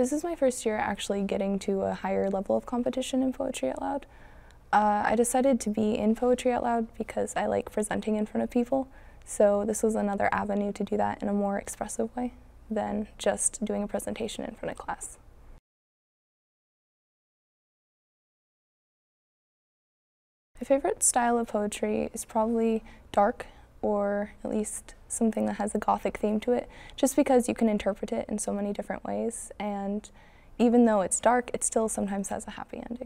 This is my first year actually getting to a higher level of competition in Poetry Out Loud. I decided to be in Poetry Out Loud because I like presenting in front of people, so this was another avenue to do that in a more expressive way than just doing a presentation in front of class. My favorite style of poetry is probably dark, or at least something that has a gothic theme to it, just because you can interpret it in so many different ways, and even though it's dark, it still sometimes has a happy ending.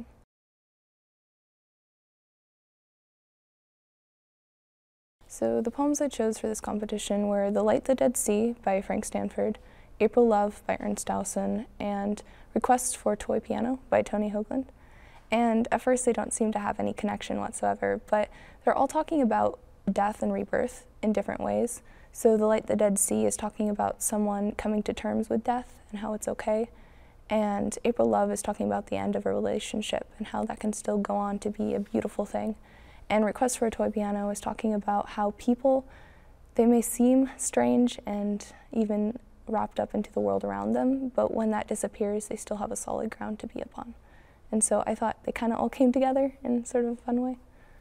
So the poems I chose for this competition were The Light the Dead Sea by Frank Stanford, April Love by Ernst Dowson, and Request for a Toy Piano by Tony Hoagland. And at first they don't seem to have any connection whatsoever, but they're all talking about death and rebirth in different ways. So The Light the Dead Sea is talking about someone coming to terms with death and how it's okay. And April Love is talking about the end of a relationship and how that can still go on to be a beautiful thing. And Request for a Toy Piano is talking about how people, they may seem strange and even wrapped up into the world around them, but when that disappears, they still have a solid ground to be upon. And so I thought they kind of all came together in sort of a fun way.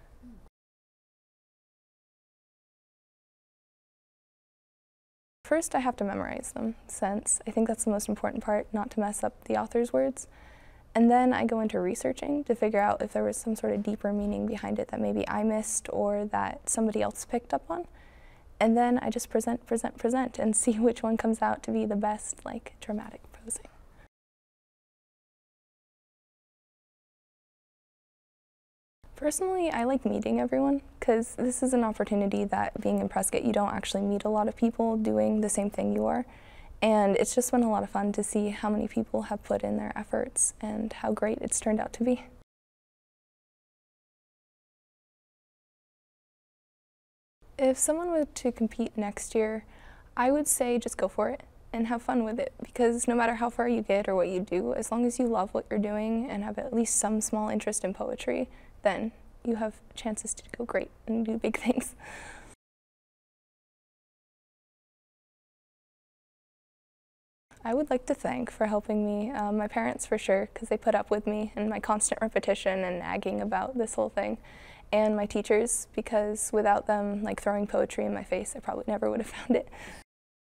First, I have to memorize them, since I think that's the most important part, not to mess up the author's words. And then I go into researching to figure out if there was some sort of deeper meaning behind it that maybe I missed or that somebody else picked up on. And then I just present, and see which one comes out to be the best, like, dramatic posing. Personally, I like meeting everyone, because this is an opportunity that being in Prescott, you don't actually meet a lot of people doing the same thing you are. And it's just been a lot of fun to see how many people have put in their efforts and how great it's turned out to be. If someone were to compete next year, I would say just go for it and have fun with it, because no matter how far you get or what you do, as long as you love what you're doing and have at least some small interest in poetry, then you have chances to go great and do big things. I would like to thank for helping me my parents for sure, because they put up with me and my constant repetition and nagging about this whole thing, and my teachers, because without them like throwing poetry in my face, I probably never would have found it.